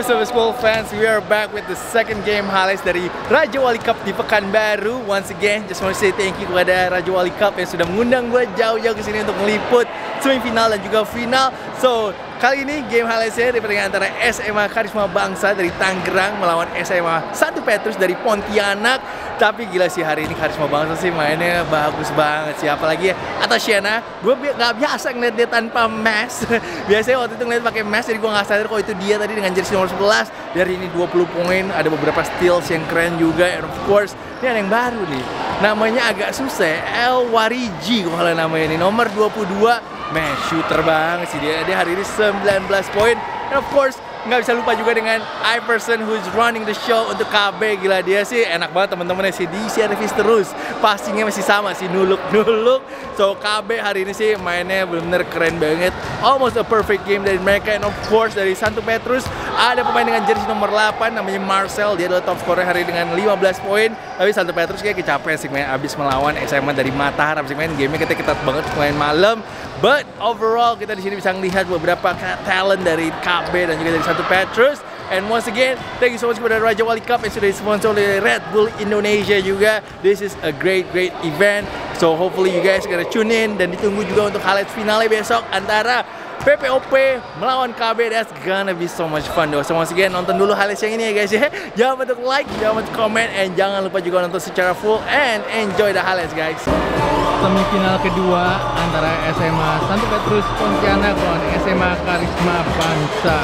what's up school fans, we are back with the second game highlights dari Raja Wali Cup di Pekanbaru. Once again, just want to say thank you kepada Raja Wali Cup yang sudah mengundang gue jauh-jauh ke sini untuk meliput semifinal dan juga final. So, kali ini game highlightsnya di pertandingan antara SMA Karisma Bangsa dari Tangerang melawan SMA 1 Petrus dari Pontianak. Tapi gila sih hari ini Karisma Bangsa sih mainnya bagus banget sih. Apalagi ya Atasiana, gue gak biasa ngeliat dia tanpa mask. Biasanya waktu itu ngeliat pakai mask, jadi gue gak sadar kok itu dia tadi dengan jersey nomor 11. Dari ini 20 poin, ada beberapa steals yang keren juga. And of course, ini ada yang baru nih. Namanya agak susah, El Wariji kalau namanya ini. Nomor 22, man, shooter banget sih dia. Dia hari ini 19 poin. And of course, nggak bisa lupa juga dengan Iverson who's running the show untuk KB. Gila, dia sih enak banget teman-temannya sih, di service terus, passingnya masih sama sih, nuluk. So KB hari ini sih mainnya bener-bener keren banget, almost a perfect game dari mereka. And of course dari Santo Petrus ada pemain dengan jersey nomor 8 namanya Marcel, dia adalah top scorer hari dengan 15 poin. Tapi Santo Petrus kayak kecapean sih main abis melawan SMA dari Mataram sih, main gamenya ketat banget main malam. But overall kita di sini bisa melihat beberapa talent dari KB dan juga dari Santo Petrus. And once again, thank you so much kepada Raja Wali Cup yang sudah disponsor oleh Red Bull Indonesia juga. This is a great event. So hopefully you guys gonna tune in dan ditunggu juga untuk highlights finalnya besok antara PPOP melawan KB. That's gonna be so much fun though. So once again, nonton dulu highlights yang ini ya guys ya. Jangan lupa untuk like, jangan lupa untuk comment, and jangan lupa juga nonton secara full and enjoy the highlights guys. Semifinal kedua antara SMA Santo Petrus Pontianak lawan SMA Karisma Bangsa.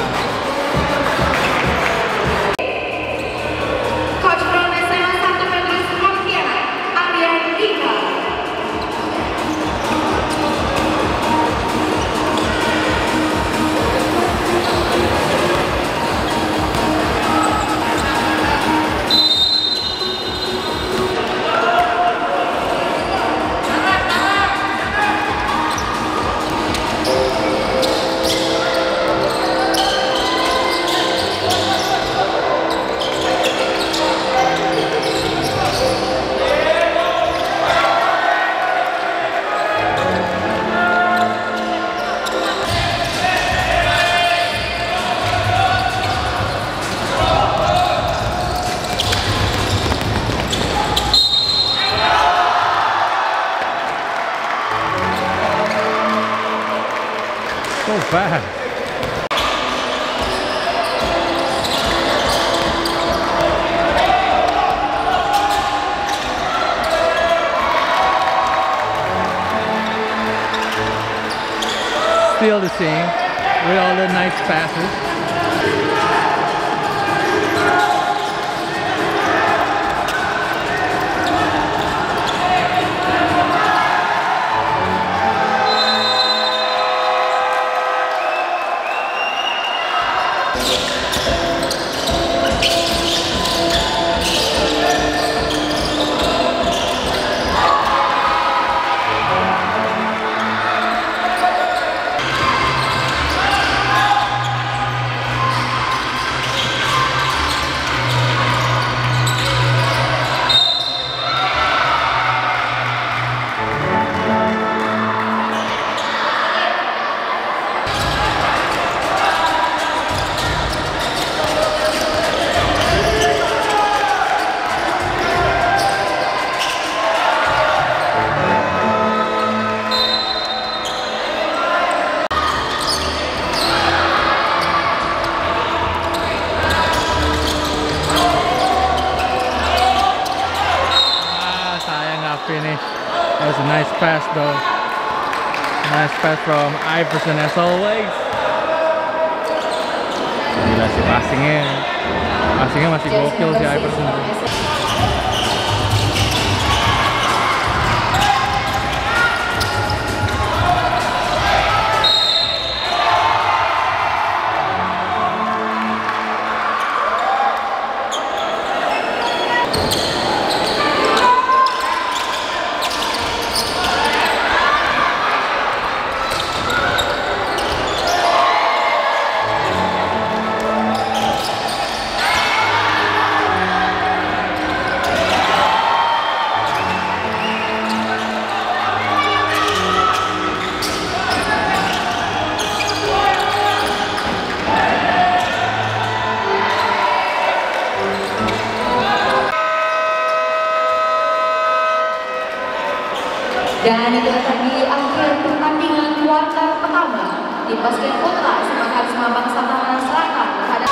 Coach from SMA Santo Petrus Pontianak, Aryan Dika. So bad. Still the same with all the nice passes. Finish. That was a nice pass though. Nice pass from Iverson as always. Gila sih passingnya masih gokil si Iverson. Dan itu tadi akhir pertandingan kuarter pertama. Tim basket putra SMA Karisma Bangsa Tangerang Selatan berhadapan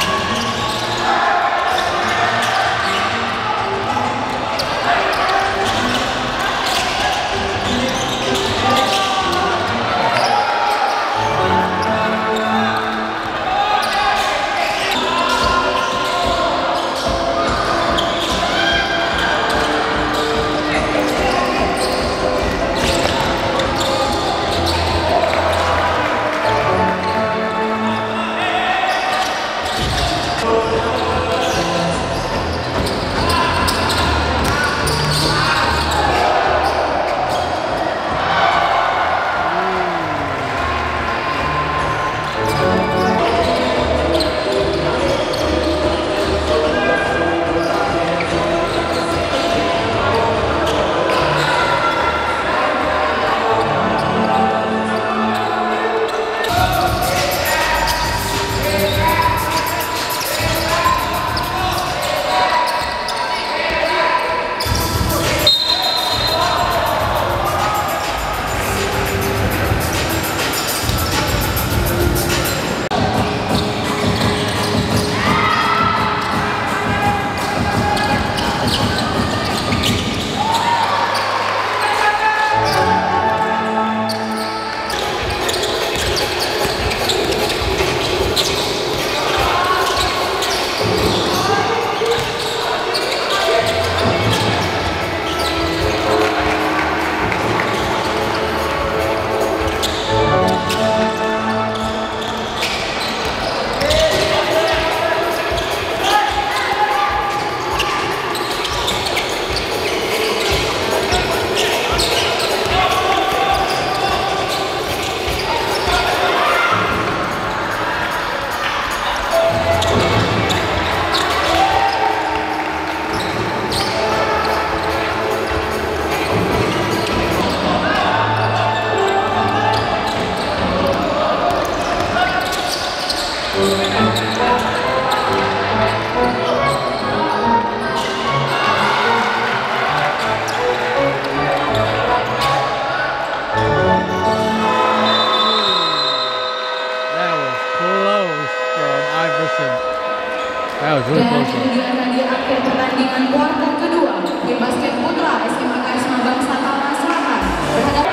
That was really Dan close. itu dia tadi akhir pertandingan kuarter kedua. Tim basket putra SMA Karisma Bangsa Tangerang Selatan berhadapan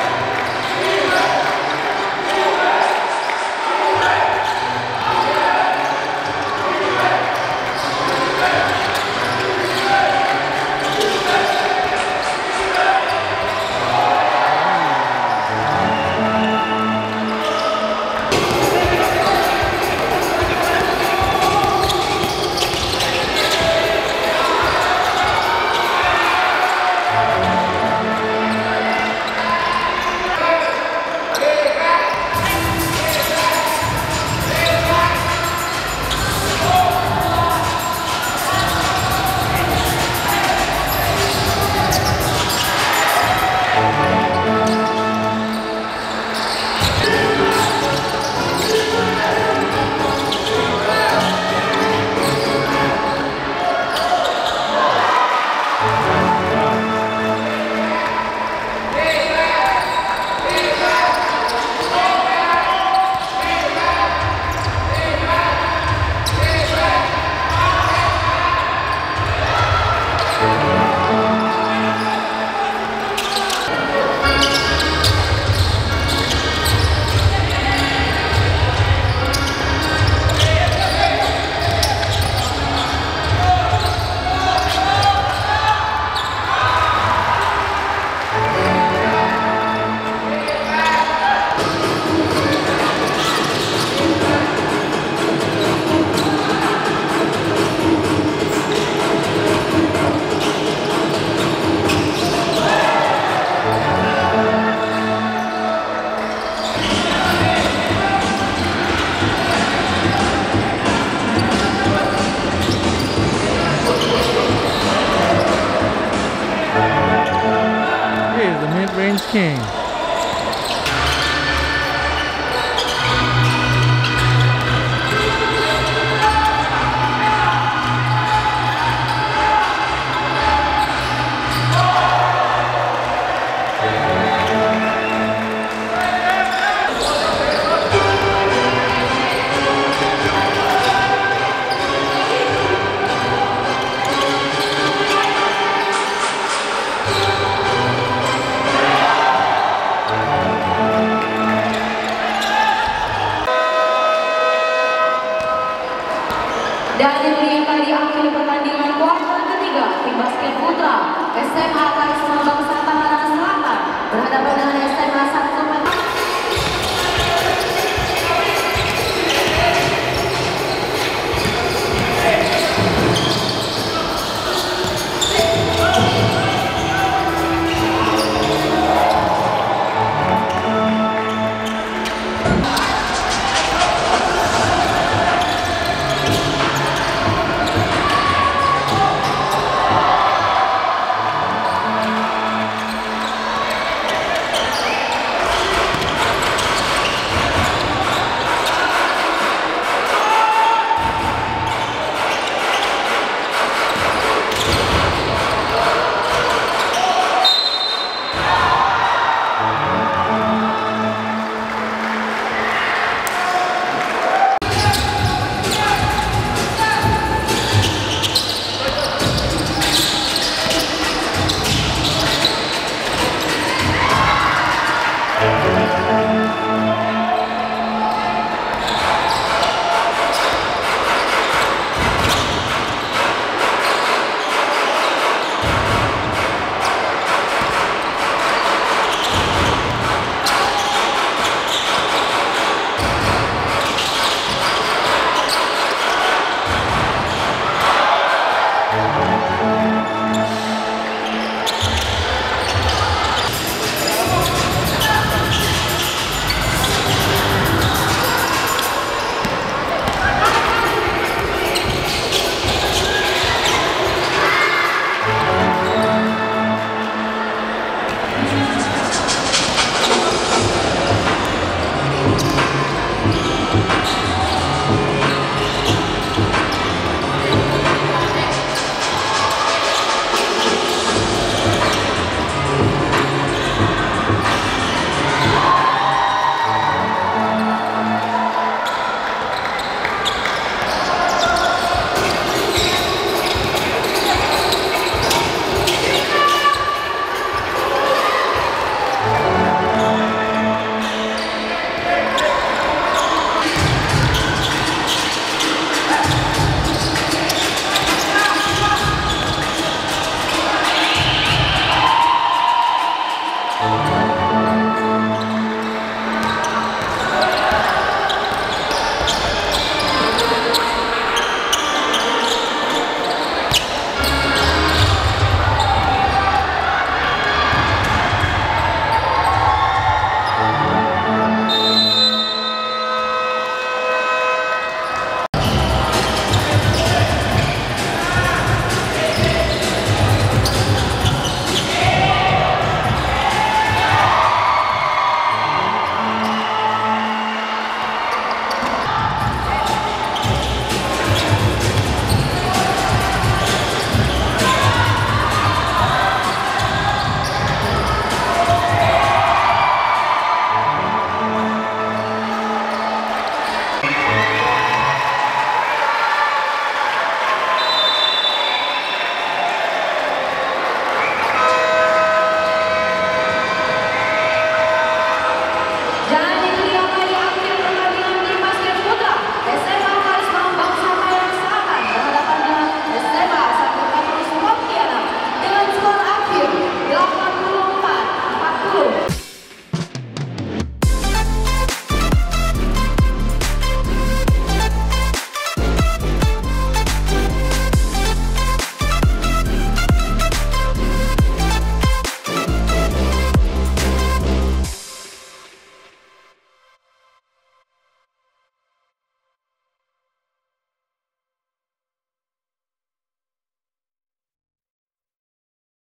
Mid-range king. Dan yang tadi akhir pertandingan kuarter ketiga, tim basket putra SMA Karisma Bangsa Tangerang Selatan berhadapan dengan SMA Sakti